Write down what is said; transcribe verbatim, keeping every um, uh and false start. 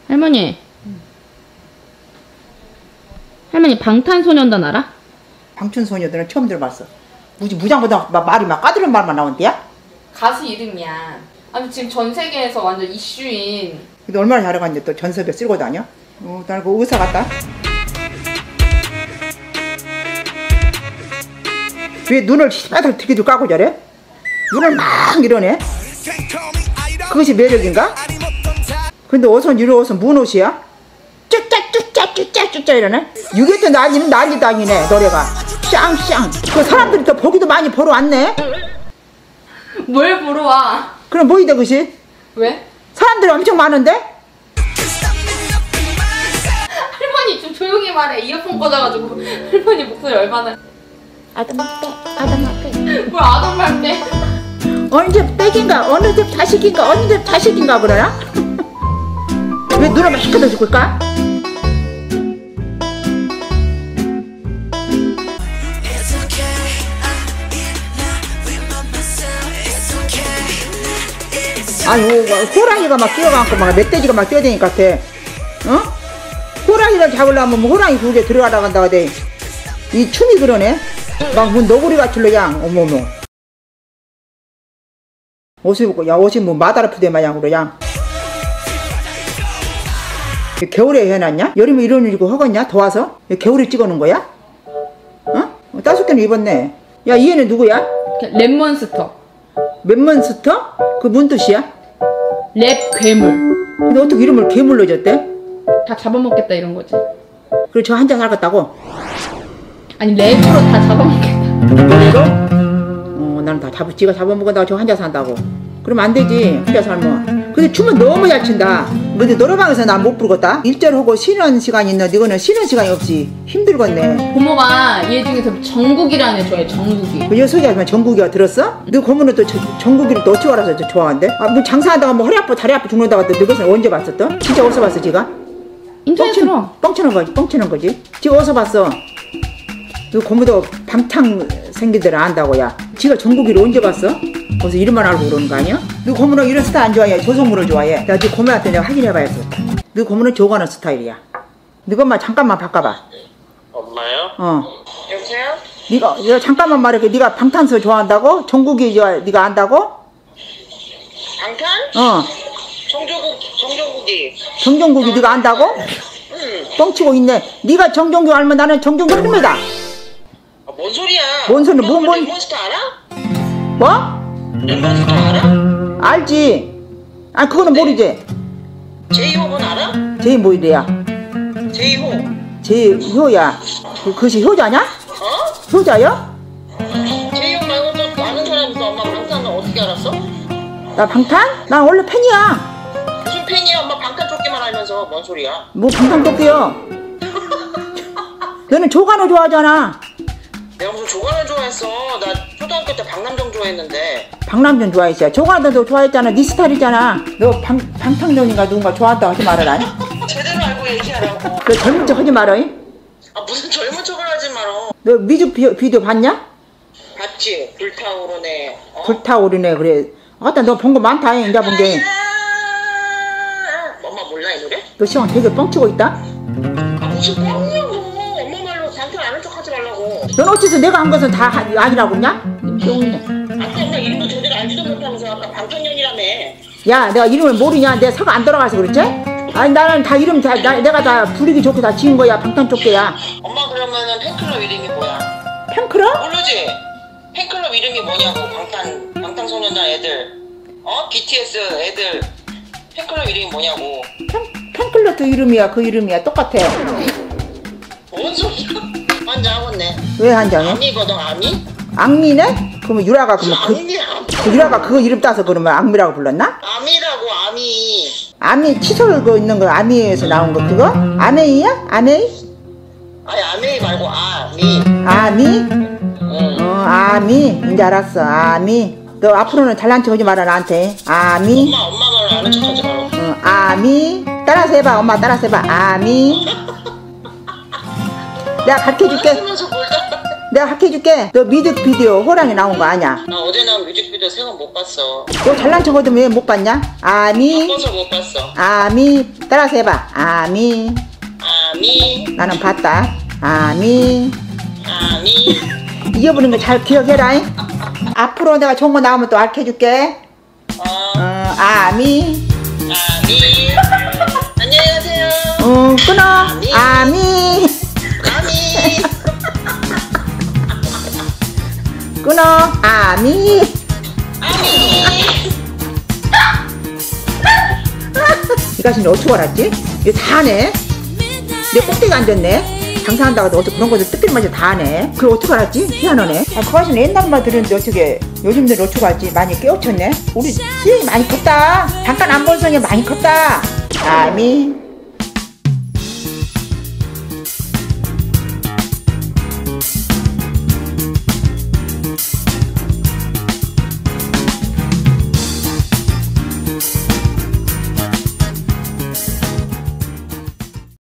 할머니. 응. 할머니 방탄소년단 알아? 방탄소년단은 처음 들어봤어. 무지 무장보다 막 말이 막 까다로운 말만 나온대야? 가수 이름이야. 아니 지금 전 세계에서 완전 이슈인. 근데 얼마나 잘해갔는데 또 전섭에 쓸고 다녀? 어, 나 그 의사 같다. 왜 눈을 시바닥 튀기도 까고 저래? 눈을 막 이러네? 그것이 매력인가? 근데 옷은 이런 옷은 무슨 옷이야? 쭈짜쭈짜쭈짜쭈짜 이러네? 육회 때 난리는 난리도 아니네 노래가. 쌍쌍. 그 사람들이 또 보기도 많이 보러 왔네? 뭘 보러 와? 그럼 뭐이다 그것이? 왜? 사람들이 엄청 많은데? 할머니 좀 조용히 말해. 이어폰 꽂아가지고 할머니 목소리 얼마나. 아담할 때 아담할 때 뭘 아담할 때. 어느 집 댁인가 어느 집 자식인가 어느 집 자식인가 그러나? 왜 눈을 막 시켜다 줄까? 아니 호랑이가 막 뛰어가고 막 멧돼지가 막 뛰어다니는 것 같아. 어? 호랑이를 잡으려면 뭐 호랑이 구에 들어가라 간다고 돼. 이 춤이 그러네. 막 뭐 너구리 같을로 양. 어머머. 옷을 입고 야 옷이 뭐 마다라푸대 마냥으로 양. 겨울에 해놨냐? 여름에 이런 일 입고 허겄냐? 더워서? 겨울에 찍어놓은 거야? 어? 다섯 개는 입었네. 야 이 애는 누구야? 랩몬스터. 랩몬스터? 그 뭔 뜻이야? 랩 괴물. 근데 어떻게 이름을 괴물로 줬대? 다 잡아먹겠다 이런 거지. 그리고 저 한잔 살겠다고? 아니 랩으로 다 잡아먹겠다. 노래로? 어 나는 다 잡, 지가 잡아먹은다고 저 혼자 산다고. 그러면 안 되지 혼자 살면. 근데 춤은 너무 잘 춘다. 근데 노래방에서 난 못 부르겠다. 일절하고 쉬는 시간이 있는데 이거는 쉬는 시간이 없지. 힘들겠네. 고모가 얘 중에서 정국이라는 애 좋아해. 정국이. 그 녀석이 하면 정국이가 들었어? 너 고모는 또 저, 정국이를 또 어찌 알아서 좋아한대? 아 뭐 장사하다가 뭐 허리 아파 다리 아파 죽는다고 너 그것은 언제 봤어 또? 진짜 어디서 봤어 지가? 인터넷으로. 뻥치는 거지 뻥치는 거지. 지가 어디서 봤어? 너 고모도 방탕 생기들 안다고 야. 지가 정국이를 언제 봤어? 벌써 이름만 알고 그러는 거 아니야? 너 고모는 이런 스타일 안 좋아해. 조성모를 좋아해. 내가 네 고모한테 내가 확인해봐야겠어. 너 고모는 좋아하는 스타일이야. 너 것만 잠깐만 바꿔봐. 엄마요? 어. 여보세요? 네가 네가 잠깐만 말해. 네가 방탄소 좋아한다고? 정국이 좋아. 네가 안다고? 방탄? 어. 정종국, 정종국이. 정정국이 네가 안다고? 응. 뻥치고 있네. 네가 정정국 알면 나는 정정국 흐릅니다. 아, 뭔 소리야? 뭔 소리? 뭔 뭔? 랩몬스터 알아? 뭐? 랩몬스터 알아? 알지. 아 그거는 모르지. 제이홉은 알아? 제이 뭐 이래야? 제이홉. 제효야. 그 그것이 효자냐? 어? 효자야? 제이홉 말고 또 아는 사람 있어. 엄마 방탄은 어떻게 알았어? 나 방탄? 난 원래 팬이야. 무슨 팬이야? 엄마 방탄 쫓기만 알면서 뭔 소리야? 뭐 방탄 떴대요. 너는 조간호 좋아하잖아. 내가 무슨 조간을 좋아했어. 나 초등학교 때 박남정 좋아했는데. 박남준 좋아했어. 조간호도 좋아했잖아. 네 스타일이잖아. 너 방, 방탄정인가 누군가 좋아한다고 하지 말아라. 제대로 알고 얘기하라고. 그 젊은 척 하지 말어. 아 무슨 젊은 척을 하지 말어. 너 뮤직비디오 비디오 봤냐? 봤지? 불타오르네. 어? 불타오르네 그래. 아따 너 본 거 많다. 이제 본 게. 엄마 몰라 이 노래? 너 시원 되게 뻥치고 있다. 아 무슨 뻥이냐고. 엄마 말로 방탄 아는 척 하지 말라고. 넌 어째서 내가 한 것은 다 하- 아니라고 했냐? 뿅이네. 아까 엄마 이름도 제대로 알지도 못하면서 아까 방탄년이라며. 야 내가 이름을 모르냐? 내 서가 안 돌아가서 그렇지? 아니 나는 다 이름 다 나, 내가 다 부르기 좋게 다 지은 거야. 방탄 쫓게야. 엄마 그러면은 팬클럽 이름이 뭐야? 팬클럽? 모르지? 팬클럽 이름이 뭐냐고. 방탄 방탄소년단 애들 어? 비티에스 애들 팬클럽 이름이 뭐냐고. 팬, 팬클럽도 이름이야. 그 이름이야. 똑같아. 뭔 소리야? 환장하겠네. 왜 한장해? 아미거든 아미? 악미네? 그러면 유라가 그러면 그, 아미 아미. 그 유라가 그거 이름 따서 그러면 악미라고 불렀나? 아미라고 아미. 아미 치솔 그 있는 거 아미에서 나온 거 그거? 아메이야? 아메이? 아니 아미 말고 아미. 아미? 응. 어 아미 이제 알았어. 아미 너 앞으로는 잘난 척 하지 마라 나한테. 아미 엄마 엄마 말로 아는 척하지 말고. 어, 아미 따라서 해봐. 엄마 따라서 해봐. 아미 내가 가르쳐줄게. 쓰면서 뭘 따라. 내가 학해줄게. 너 뮤직비디오 호랑이 나온 거 아냐? 나 어제 나온 뮤직비디오 세 번 못 봤어. 너 잘난 척거든 왜 못 봤냐? 아미 바빠서 못 봤어. 아미 따라서 해봐. 아미 아미 나는 봤다. 아미 아미 이어 부르는 거 잘 기억해라. 앞으로 내가 좋은 거 나오면 또 알려줄게. 어 어, 아미 아미 안녕히 가세요. 어, 끊어. 아미. 아미 아미 끊어. 아미 아미 이 가수는 어떻게 알았지? 이거 다 하네. 내 꼭대기 앉았네. 장사한다고 어떻게 그런 것도 뜻들마저 다 하네. 그걸 어떻게 알았지? 희한하네. 아, 그 가수는 옛날만 들었는데 어떻게 요즘들 어떻게 알지? 많이 깨우쳤네. 우리 수영이 많이 컸다. 잠깐 안 본 성이 많이 컸다. 아미